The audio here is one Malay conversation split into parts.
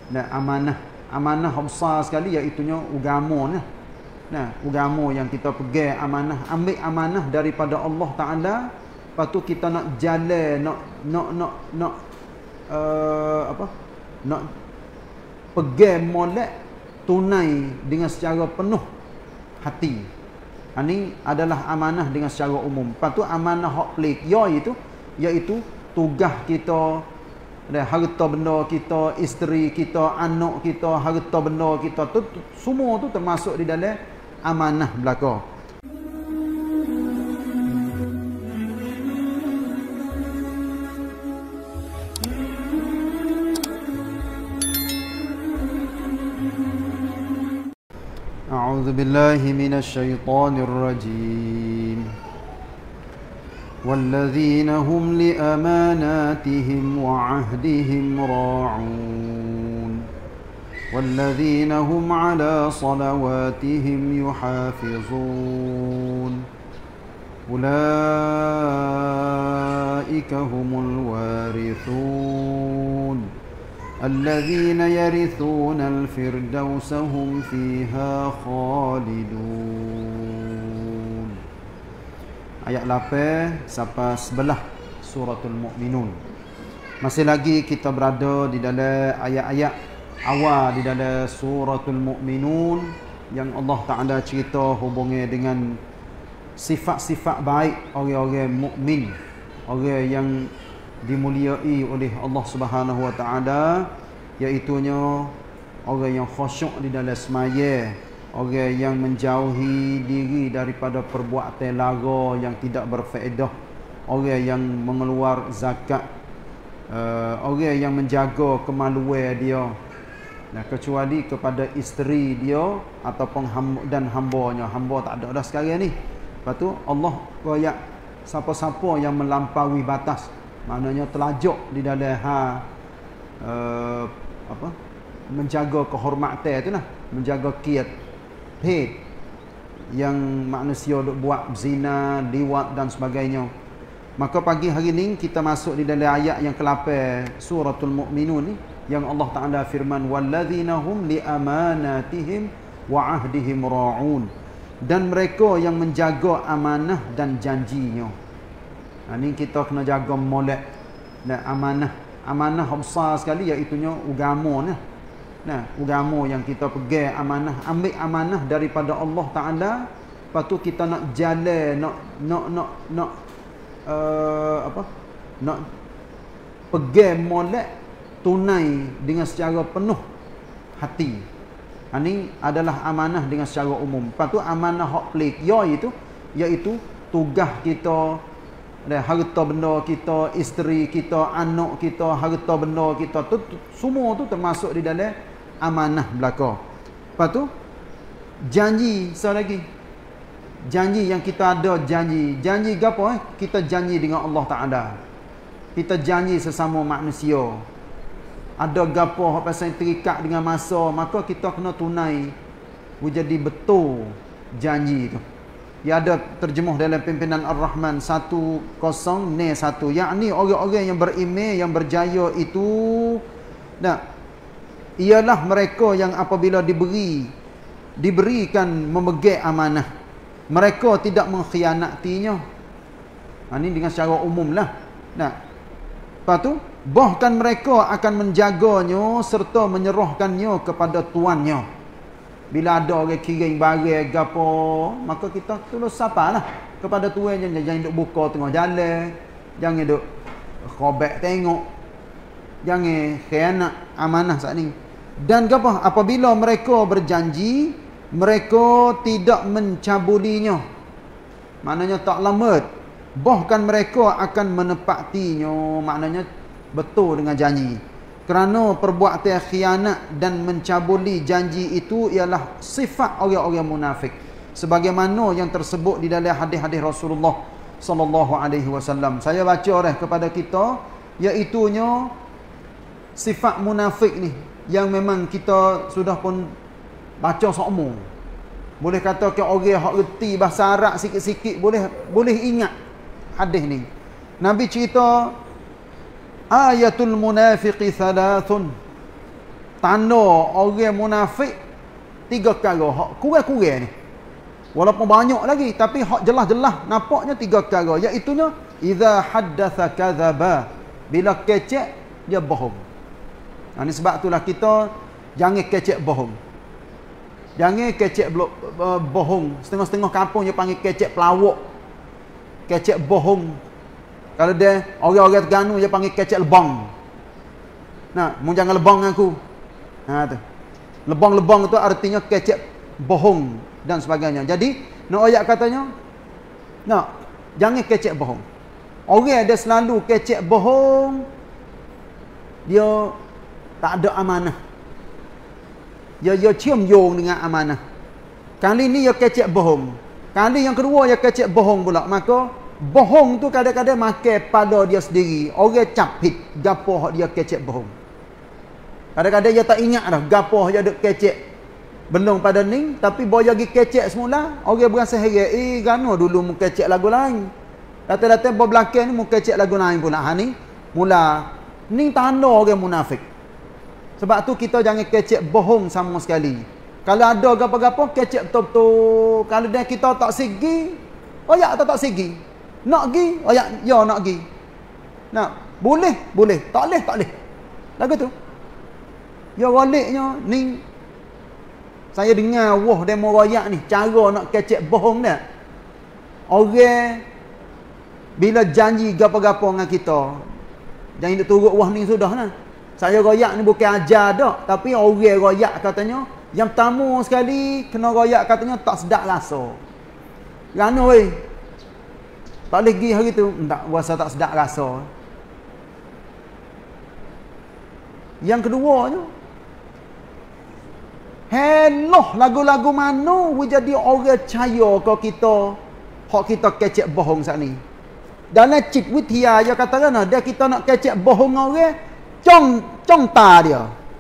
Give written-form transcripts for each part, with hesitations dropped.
Nah, amanah besar sekali iaitu agama nah. Nah, agama yang kita pegang amanah, ambil amanah daripada Allah Taala, lepas tu kita nak jalan, nak nak pegang molek tunai dengan secara penuh hati. Ini adalah amanah dengan secara umum. Lepas tu amanah hak pelik iaitu tugas kita, harta benda kita, isteri kita, anak kita, harta benda kita tu semua tu termasuk di dalam amanah belaka. A'udzu billahi minasy syaithanir rajim. والذين هم لأماناتهم وعهدهم راعون والذين هم على صلواتهم يحافظون أولئك هم الوارثون الذين يرثون الفردوس هم فيها خالدون. Ayat 8 sampai 11 suratul Mu'minun. Masih lagi kita berada di dalam ayat-ayat awal di dalam suratul Mu'minun yang Allah Ta'ala cerita hubungnya dengan sifat-sifat baik orang-orang mukmin, orang yang dimuliai oleh Allah Subhanahu Wa Ta'ala, iaitunya orang yang khusyuk di dalam semaya, orang yang menjauhi diri daripada perbuatan lara yang tidak berfaedah, orang yang mengeluar zakat, orang yang menjaga kemaluan dia, kecuali kepada isteri dia ataupun dan hambanya. Hamba tak ada dah sekarang ni. Lepas tu Allah royak siapa-siapa yang melampaui batas, maknanya telajak di dalam menjaga kehormatan tu lah, menjaga qiyad yang manusia duk buat zina, liwat dan sebagainya. Maka pagi hari ni kita masuk di dalam ayat yang ke-8 suratul Mu'minun ni, yang Allah Ta'ala firman walladzina hum li amanatihim wa ahdihim ra'un, dan mereka yang menjaga amanah dan janjinya. Ini kita kena jaga molek dan amanah besar sekali iaitu agama nah. Nah, agama yang kita pegang amanah, ambil amanah daripada Allah Taala, lepas tu kita nak jalan, nak pegang molek tunai dengan secara penuh hati. Ini adalah amanah dengan secara umum. Lepas tu amanah hak pelik iaitu tugas kita, harta benda kita, isteri kita, anak kita, harta benda kita tu semua tu termasuk di dalam amanah belaka. Lepas tu janji lagi. Janji yang kita ada, janji gapo kita janji dengan Allah Taala. Kita janji sesama manusia. Ada gapo hak pasal terikat dengan masa, maka kita kena tunai jadi betul janji tu. Ya, ada terjemuh dalam pimpinan Ar-Rahman 101, yakni orang-orang yang beriman, yang berjaya itu ialah mereka yang apabila diberikan memegang amanah, mereka tidak mengkhianatinya. Ini dengan secara umum lah. Lepas tu bahkan mereka akan menjaganya serta menyerahkannya kepada tuannya. Bila ada orang kirim barang gapo, maka kita tolong sapalah kepada tuannya. Jangan duk buka tengah jalan, jangan duk khobek tengok, jangan khianat amanah saat ni. Dan gapo, apabila mereka berjanji, mereka tidak mencabulinya, maknanya tak lambat. Bahkan mereka akan menepatinya, maknanya betul dengan janji. Kerana perbuatan khianat dan mencabuli janji itu ialah sifat orang-orang munafik, sebagaimana yang tersebut di dalam hadis-hadis Rasulullah sallallahu alaihi wasallam. Saya baca kepada kita, iaitunya sifat munafik ni yang memang kita sudah pun baca seumur. Boleh kata ke orang hak reti bahasa Arab sikit-sikit boleh ingat hadis ni. Nabi cerita ayatul munafiqi thalathun, tanda orang munafik 3 perkara. Hak kurang-kurang ni. Walaupun banyak lagi, tapi hak jelas-jelas nampaknya 3 perkara. Iaitunya idza haddatsa kadzaba. Bila kecek dia bohong. Ini sebab itulah kita jangan kecek bohong. Jangan kecek bohong. Setengah-setengah kampung dia panggil kecek pelawak. Kecek bohong. Kalau dia orang-orang Terengganu dia panggil kecek lebang. Nah, mu jangan lebang aku. Tu. Lebang-lebang tu artinya kecek bohong dan sebagainya. Jadi, nak ayat katanya, jangan kecek bohong. Orang ada selalu kecek bohong, dia tak ada amanah. Dia cium yung dengan amanah. Kali ni dia kecek bohong. Kali yang kedua dia kecek bohong pula. Maka bohong tu kadang-kadang makan pada dia sendiri. Orang capit gapo hak dia kecek bohong. Kadang-kadang dia tak ingat dah gapo dia duk kecek. Belum pada ni, tapi boya pergi kecek semula, orang berasa heran, gano dulu mu kecek lagu lain. Datang-datang berbelakang ni mu kecek lagu lain pula. Ni mula ni tanda orang munafik. Sebab tu kita jangan kecek bohong sama sekali. Kalau ada gapo-gapo kecek betul-betul. Kalau dia kita tak segi, oyak atau tak segi. Nak gi, oyak ya nak gi. Nak boleh, tak boleh. Lagu tu. Ya waliknya ni saya dengar demo royak ni cara nak kecek bohong dia. Orang bila janji gapo-gapo dengan kita, jangan duk turut wah ni sudah lah. Saya royak ni bukan ajar dak, tapi orang royak katanya yang pertama sekali kena royak katanya tak sedap rasa. Kerana weh tak boleh pergi hari tu, tak rasa tak sedap rasa. Yang keduanya, helloh lagu-lagu mana jadi orang percaya ke kita hak kita kecek bohong saat ni. Dalam cip witia dia katakan dia kita nak kecek bohong orang, cong ta dia.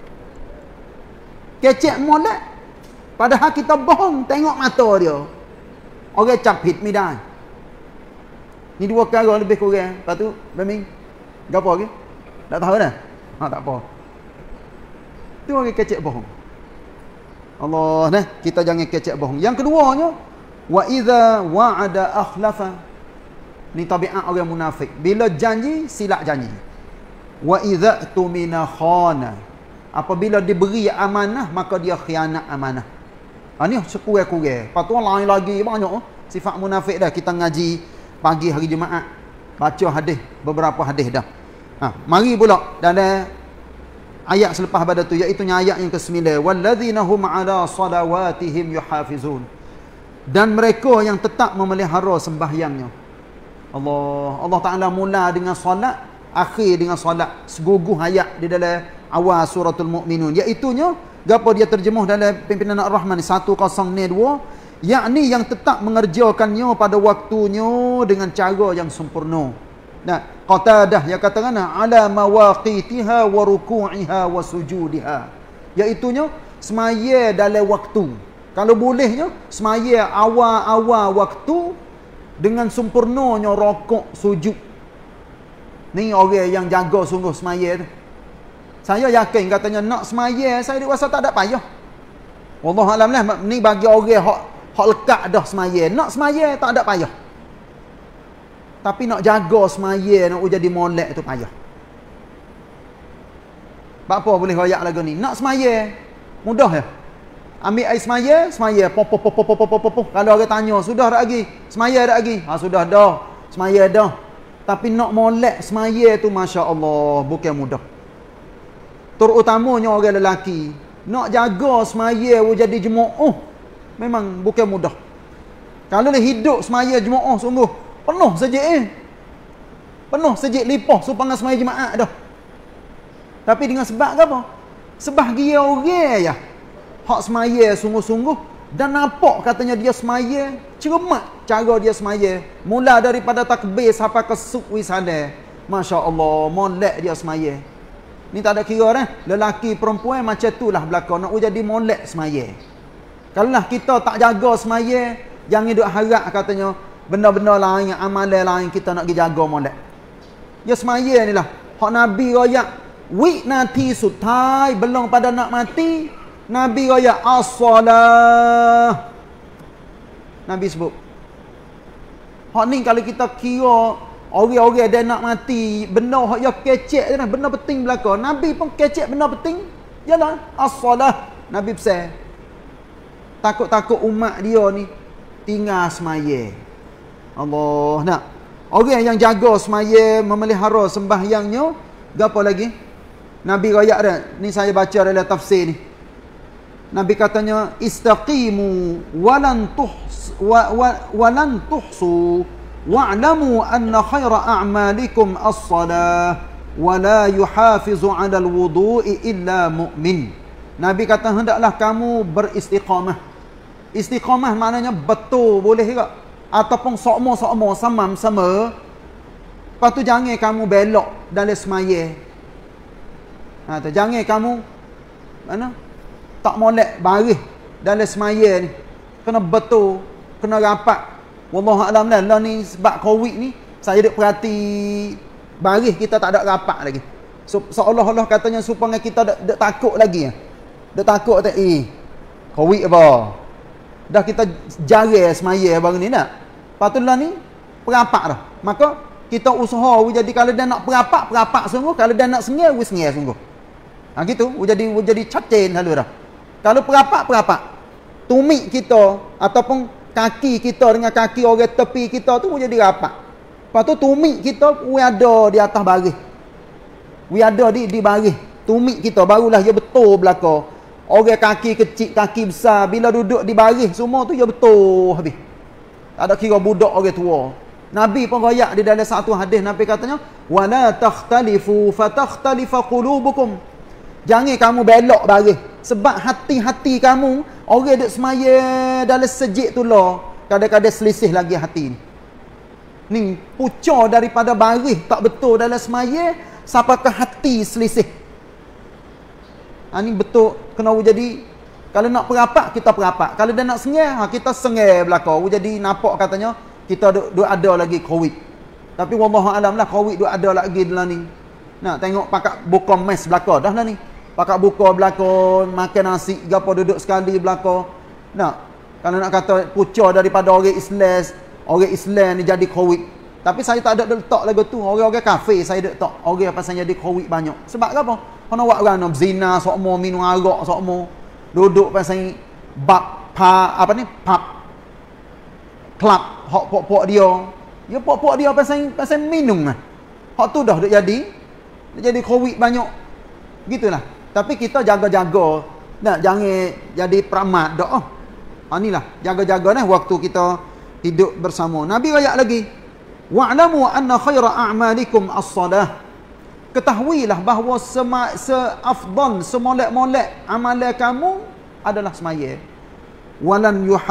Kecek molek padahal kita bohong tengok mata dia. Orang capit midai. Ni 2 perkara lebih kurang. Lepas tu Baming gapo lagi? Tak tahu dah. Tak apa. Tu orang kecek bohong. Allah nah, kita jangan kecek bohong. Yang keduanya, wa idza wa'ada akhlafa. Ni tabiat orang munafik. Bila janji, silap janji. Wa idza tumina khana. Apabila diberi amanah, maka dia khianat amanah. Ni sekurang-kurang. Lepas tu lain lagi banyak sifat munafik dah. Kita ngaji pagi hari Jumaat, baca hadis, beberapa hadis dah. Mari pula dalam ayat selepas pada tu, iaitu ayat yang ke-9, walladzina hum ala salawatihim yuhafizun. Dan mereka yang tetap memelihara sembahyangnya. Allah Taala mula dengan solat, akhir dengan solat. Seguguh ayat di dalam awal suratul Mukminun, iaitu gapo dia terjemuh dalam pimpinan Ar-Rahman 102, yakni yang tetap mengerjakannya pada waktunya dengan cara yang sempurna. Nah, Qatadah yang katakan ala mawaqitiha wa ruku'iha wa sujudiha, iaitunya semaya dalam waktu. Kalau bolehnya semaya awal-awal waktu dengan sempurnanya rokok sujud. Ni orang yang jaga sungguh semaya tu. Saya yakin katanya nak semaya saya rasa tak ada payah. Wallahu alam lah, ni bagi orang hak lekat dah semaya. Nak semaya tak ada payah. Tapi nak jaga semaya, nak jadi molek tu payah. Sebab apa boleh royak lagu ni? Nak semaya, mudah ya. Ambil air semaya, pop. Kalau orang tanya, sudah tak lagi? Semaya tak lagi? Sudah dah. Semaya dah. Tapi nak molek semaya tu, Masya Allah, bukan mudah. Terutamanya orang lelaki, nak jaga semaya jadi jemaah, memang bukan mudah. Kalau dia hidup semaya jemaah, sungguh penuh sejik penuh sejik lipah supaya semaya jemaah dah. Tapi dengan sebab apa? Sebab dia orang ya hak semaya sungguh-sungguh dan nampak katanya dia semaya cermat cara dia semaya, mula daripada takbir sampai ke sukwi sana. Masya-Allah, molek dia semaya. Ni tak ada kira dah, lelaki perempuan macam itulah belaka nak jadi molek semaya. Kalaulah kita tak jaga semaya, jangan duk harap katanya benda-benda lain, amalan lain kita nak pergi jaga molek. Ya semaya ni lah hak Nabi royak Nabi sutai belum pada nak mati, Nabi royak as-salah. Nabi sebut. Hak ni kalau kita kira orang-orang dia nak mati, benda hak ya kecek je, benda penting belaka. Nabi pun kecek benda penting. Yalah, as-salah. Nabi pesan. Takut-takut umat dia ni tinggal semaya. Allah nak. Orang yang jaga semaya, memelihara sembahyangnya, gapo lagi? Nabi royak dah. Ni saya baca dalam tafsir ni. Nabi katanya istaqimu walan tuhsu wa'lamu anna khaira a'malikum as-salah wa la yuhafizu 'ala al-wudu'i illa mu'min. Nabi kata hendaklah kamu beristiqamah. Istiqamah maknanya betul boleh ke? Ataupun sokmo-sokmo sama-sama. Lepas tu jangan kamu belok dalam semaya. Jangan kamu mana? Tak molek baris dalam semaya ni. Kena betul, kena rapat. Wallahu a'lam lah ni sebab Covid ni saya duk perhati baris kita tak ada rapat lagi. So, seolah-olah katanya supaya kita duk takut lagi. Duk takut kata Covid apa? Dah kita jarang semaya baru ni nak. Patutlah ni perapat dah. Maka kita usaha jadi kalau dia nak perapat sungguh, kalau dia nak sengih sungguh. Gitu, jadi cacin lalu dah. Kalau perapat, tumit kita ataupun kaki kita dengan kaki orang tepi kita tu jadi rapat. Lepas tu tumit kita ada di atas baris. Ada di baris. Tumit kita barulah dia betul belaka. Orang kaki kecil, kaki besar, bila duduk di baris semua tu dia betul habis. Tak ada kira budak orang tua. Nabi pun royak di dalam satu hadis, Nabi katanya wala takhtalifu fatakhtalifa qulubukum. Jangan kamu belok baris. Sebab hati-hati kamu, orang duk semaya dalam sejik tu lah, kadang-kadang selisih lagi hati ni. Ni pucuk daripada baris tak betul dalam semaya, sampai ke hati selisih. Ni betul kena jadi, kalau nak perapat kita perapat. Kalau dia nak sengih, kita sengih belaka. Jadi nampak katanya kita duk ada lagi Covid. Tapi wallahu alam lah Covid duk ada lagi dalam ni. Nak tengok pakak buka mes belaka dah lah ni. Pakak buka belaka, makan nasi gapo duduk sekali belaka. Nak kalau nak kata pucuk daripada orang Islam ni jadi Covid. Tapi saya tak ada letak lagu tu. Orang-orang kafir saya letak. Orang pasal jadi Covid banyak. Sebab apa? Kena buat rana zina, sokmo minum arak, sokmo duduk pasal bab pub club hok pok-pok dia. Ya pok-pok dia pasal minum lah. Hak tu dah jadi Covid banyak. Gitulah. Tapi kita jaga-jaga. Nah, jangan jadi peramat dak. Inilah jaga-jaga nah waktu kita hidup bersama. Nabi royak lagi. Wa'lamu anna khaira a'malikum as-salah. Ketahuilah bahawa seafdal, semolek-molek amalan kamu adalah semaya. Wala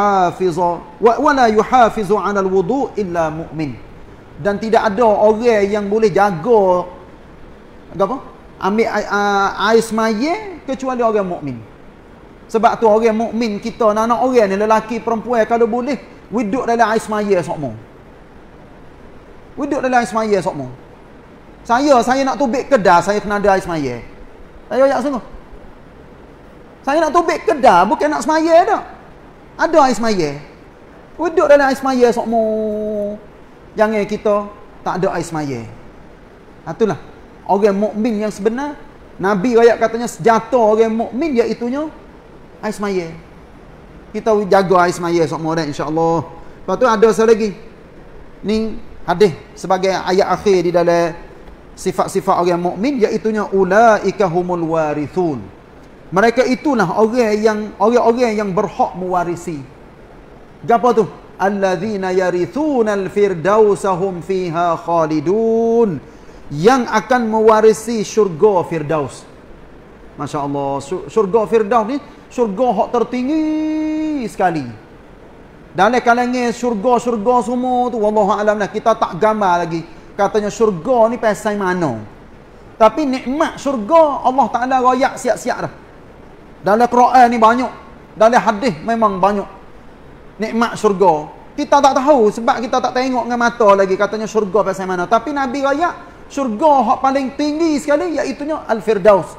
yuhafizu 'ala al-wudu' illa mu'min. Dan tidak ada orang yang boleh jaga ambil air semaya kecuali orang mukmin. Sebab tu orang mukmin kita, anak orang ni lelaki perempuan kalau boleh duduk dalam air semaya sokmo. Duduk dalam air semaya sokmo. Saya nak tubik kedah, saya kena ada air semaya. Saya ayat sungguh. Saya nak tubik kedah, bukan nak semaya dah. Ada air semaya. Duduk dalam air semaya sokmo. Jangan kita tak ada air semaya. Itulah orang mukmin yang sebenar. Nabi ayat katanya sejata orang mukmin iaitunya air semaya. Kita jaga air semaya sokmo dah insya-Allah. Lepas tu ada satu lagi. Ni hadis sebagai ayat akhir di dalam sifat-sifat orang mukmin iaitunya ulaika humul warithun. Mereka itulah orang-orang yang berhak mewarisi. Gapo tu? Alladzina yarithunal firdausa hum fiha khalidun. Yang akan mewarisi syurga Firdaus. Masya-Allah, syurga Firdaus ni syurga hak tertinggi sekali. Dalam kalangan syurga-syurga semua tu wallahu alam lah, kita tak gambar lagi. Katanya syurga ni pasal mana. Tapi nikmat syurga Allah Taala royak siap-siap dah. Dalam Quran ni banyak, dalam hadis memang banyak nikmat syurga. Kita tak tahu sebab kita tak tengok dengan mata lagi katanya syurga pasal mana. Tapi Nabi royak syurga hak paling tinggi sekali iaitu Al-Firdaus.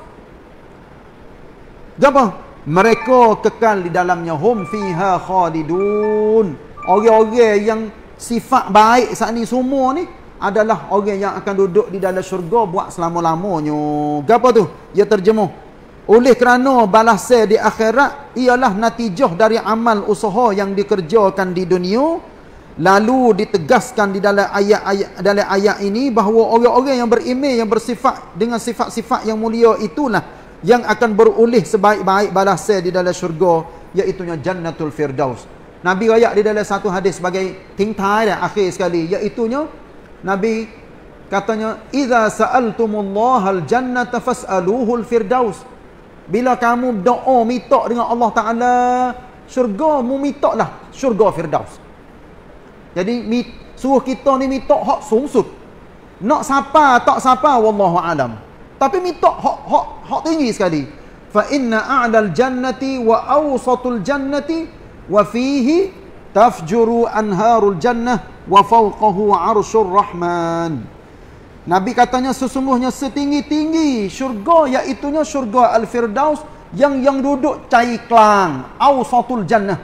Apa? Mereka kekal di dalamnya, hum fiha khalidun. Orang-orang yang sifat baik saat ni semua ni adalah orang yang akan duduk di dalam syurga buat selama-lamanya. Apa tu? Dia terjemuh. Oleh kerana balasan di akhirat ialah natijah dari amal usaha yang dikerjakan di dunia. Lalu ditegaskan di dalam ayat ini bahawa orang-orang yang beriman, yang bersifat dengan sifat-sifat yang mulia itulah yang akan beroleh sebaik-baik balasan di dalam syurga, iaitu Jannatul Firdaus. Nabi rayak di dalam satu hadis sebagai tingtai dah akhir sekali, iaitu Nabi katanya, "Idza sa'altumullahal jannata fas'aluhul firdaus." Bila kamu doa minta dengan Allah Taala syurga, mu mintalah syurga Firdaus. Jadi suruh kita ni minta hak sungsut. Nak siapa tak siapa wallahu alam. Tapi minta hak tinggi sekali. Fa inna a'lal jannati wa awsatul jannati wa fihi tafjuru anharul jannah wa fawqahu 'arsyur rahman. Nabi katanya sesungguhnya setinggi-tinggi syurga iaitu syurga Al-Firdaus yang duduk caiklang, awsatul jannah.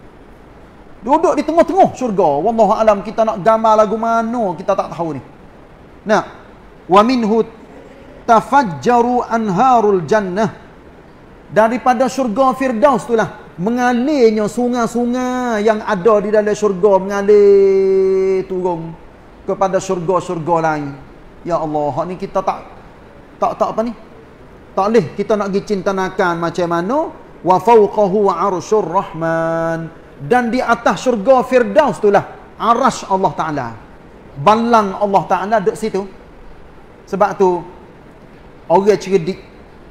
Duduk di tengah-tengah syurga. Wallahu alam, kita nak gambar lagu mana kita tak tahu ni. Nah, wa minhu tafajjaru anharul jannah. Daripada syurga Firdaus itulah mengalirnya sungai-sungai yang ada di dalam syurga, mengalir turun kepada syurga-syurga lain. Ya Allah, hak ni kita tak apa ni? Tak boleh kita nak pergi cintanakan macam mana. Wa fawqahu 'arsyur rahman. Dan di atas syurga Firdaus itulah arasy Allah Taala. Balang Allah Taala duduk situ. Sebab tu orang cerdik.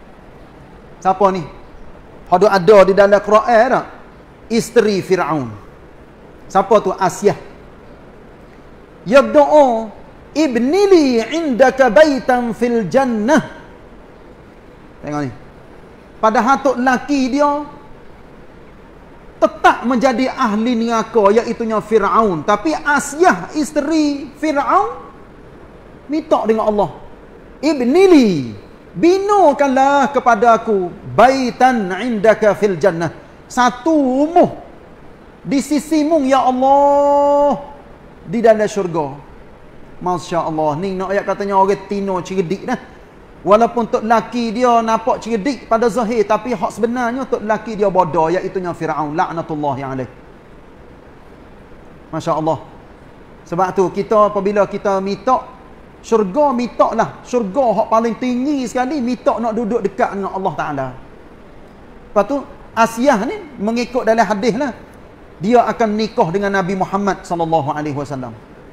Siapa ni? Ada di dalam Quran tak? Isteri Firaun. Siapa tu? Asyah. Ya berdoa, ibnili indaka baitan fil jannah. Tengok ni. Padahal tok laki dia tetap menjadi ahli neraka, iaitu Firaun. Tapi Asyah, isteri Firaun, minta dengan Allah, ibnili, binakanlah kepada aku baitan indaka fil jannah, satu rumah di sisimu ya Allah di dalam syurga. Masya Allah. Ni nak ayat katanya orang tino cerdik dah. Walaupun tok laki dia nampak cerdik pada zahir, tapi hak sebenarnya tok laki dia bodoh, iaitu Firaun laknatullahi alaih. Masya Allah. Sebab tu kita apabila kita minta syurga, mintalah syurga hak paling tinggi sekali, minta nak duduk dekat dengan Allah Taala. Lepas tu Asyah ni mengikut dalam hadis lah, dia akan nikah dengan Nabi Muhammad sallallahu alaihi wasallam.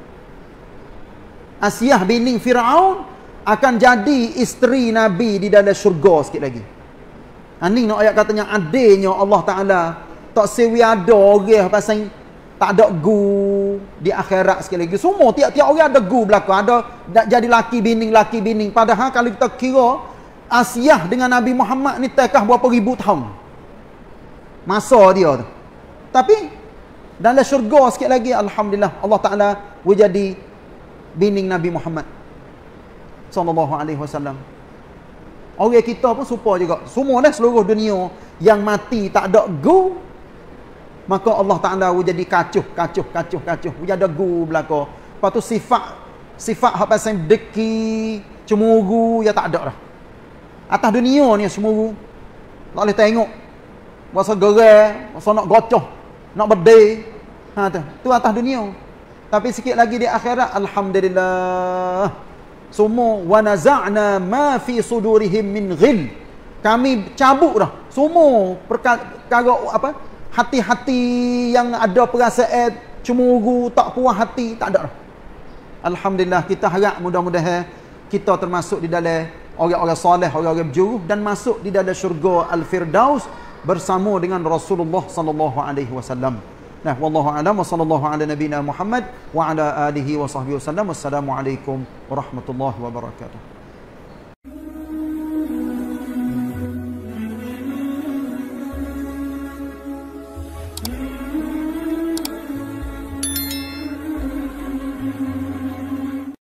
Asyah bini Firaun akan jadi isteri Nabi di dalam syurga sikit lagi. Ini nak ayat katanya adilnya Allah Ta'ala tak sewi ada orang pasal tak ada gu di akhirat sikit lagi. Semua tiap-tiap orang ada gu belakang, ada jadi laki bini. Padahal kalau kita kira Asyah dengan Nabi Muhammad ni tekah berapa ribu tahun masa dia tu. Tapi dalam syurga sikit lagi, alhamdulillah, Allah Ta'ala jadi bini Nabi Muhammad sallallahu alaihi wasallam. Orang kita pun serupa juga. Semua dah seluruh dunia yang mati tak ada gu, maka Allah Taala jadi kacuh. Dia ada gu belaka. Lepas tu sifat hak pasal deki, cemburu ya tak ada dah. Atas dunia ni cemburu. Tak boleh tengok. Masa gerai, masa nak gocoh, nak berdeh. Tu atas dunia. Tapi sikit lagi di akhirat, alhamdulillah, semua wa naza'na ma fi sudurihim min ghil. Kami cabut dah semua perkara apa? Hati-hati yang ada perasaan cemburu, tak puas hati, tak ada dah. Alhamdulillah, kita harap mudah-mudahan kita termasuk di dalam orang-orang soleh, orang-orang berjuruh dan masuk di dalam syurga Al-Firdaus bersama dengan Rasulullah sallallahu alaihi wasallam. Nah, wallahu a'lam wa sallallahu ala nabiyyina Muhammad wa ala alihi wa sahbihi wasallam. Wassalamualaikum warahmatullahi wabarakatuh.